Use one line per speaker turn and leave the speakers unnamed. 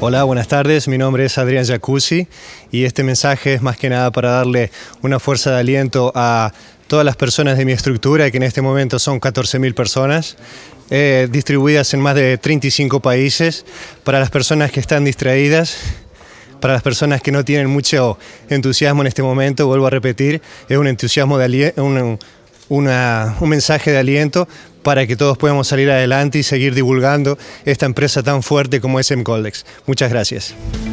Hola, buenas tardes. Mi nombre es Adrián Jacuzzi y este mensaje es más que nada para darle una fuerza de aliento a todas las personas de mi estructura, que en este momento son 14.000 personas, distribuidas en más de 35 países, para las personas que están distraídas, para las personas que no tienen mucho entusiasmo en este momento. Vuelvo a repetir, es un entusiasmo un mensaje de aliento para que todos podamos salir adelante y seguir divulgando esta empresa tan fuerte como es MColdex. Muchas gracias.